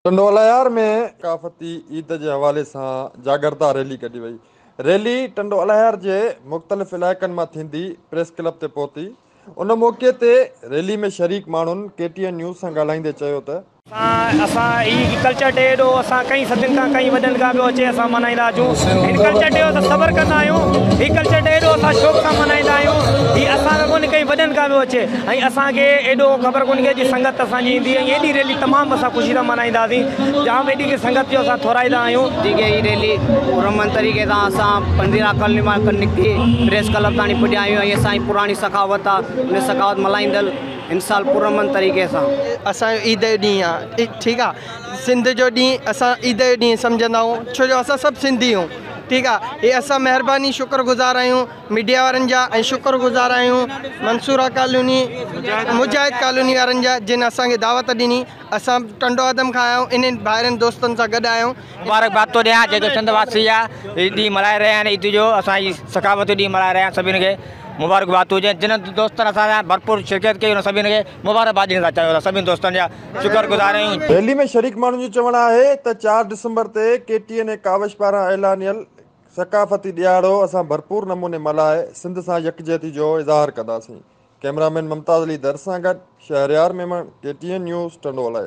टंडोलायार में सकाफ़ती ईद के हवाले से जागरता रैली कढी वई। रैली टंडोलायार के मुख़्तलिफ़ इलाक़नि मां थींदी प्रेस क्लब ते पहुती। उन मौक़े ते रैली में शरीक माण्हुनि KTN न्यूज़ सां ॻाल्हाईंदे चयो त असां ही कल्चर डे एॾो असां कई सदियुनि खां कई वॾनि खां पियो अचे असां मल्हाईंदा आहियूं। हिन कल्चर डे असां सबर कंदा आहियूं। ही कल्चर डे एॾो असां शौक़ सां मल्हाईंदा आहियूं। ही असांखे कोन्हे कई वॾनि खां पियो अचे ऐं असांखे एॾो ख़बर कोन्हे कि संगत असांजी ईंदी ऐं एॾी रैली तमामु असां ख़ुशी सां मल्हाईंदासीं। जाम एॾी संगत जो असां थोराईंदा आहियूं। ठीक है, ये रैली पुरअमन तरीक़े सां असां पंद्रहं कॉलोनी मां निकिती प्रेस क्लब ताणी पुॼा आहियूं ऐं असांजी पुराणी सखावत आहे उन सखावत मल्हाईंदड़ इन साल पुरअमन तरीक़े सां असांजो ईद जो ॾींहुं आहे। ठीकु आहे, सिंध जो ॾींहुं असां ईद जो ॾींहुं सम्झंदा आहियूं छो जो असां सभु सिंधी आहियूं। ठीकु आहे, हे असां महिरबानी शुक्रगुज़ार आहियूं मीडिया वारनि जा ऐं शुक्रगुज़ार आहियूं मंसूरा कॉलोनी मुजाहिद कॉलोनी वारनि जा जिन असांखे दावत ॾिनी। असां टंडो आदम खां आहियूं, इन्हनि ॿाहिरनि दोस्तनि सां गॾु आहियूं। मुबारकबाद थो ॾियां जेके सिंधवासी आहे ही ॾींहुं मल्हाए रहिया आहिनि। ईद जो असांजी सखावत ॾींहुं मल्हाए रहिया आहिनि। सभिनि खे मुबारकबाद हुजे। जिन दोस्तनि असां भरपूर शिरकत कई उन सभिनि खे मुबारकबाद ॾियण था चाहियूं। सभिनि दोस्तनि जा शुक्रगुज़ार आहियूं। रैली में शरीक माण्हुनि जो चवणु आहे त 4 डिसंबर ते KTN ऐं कावश पारां ऐलानियल सकाफ़ती ॾियारो असां भरपूर नमूने मल्हाए सिंध सां यकजहती जो इज़हार कंदासीं। कैमरामैन मुमताज़ अली दर सां गॾु शहरयार मेमण KTN न्यूज़ टंडोला।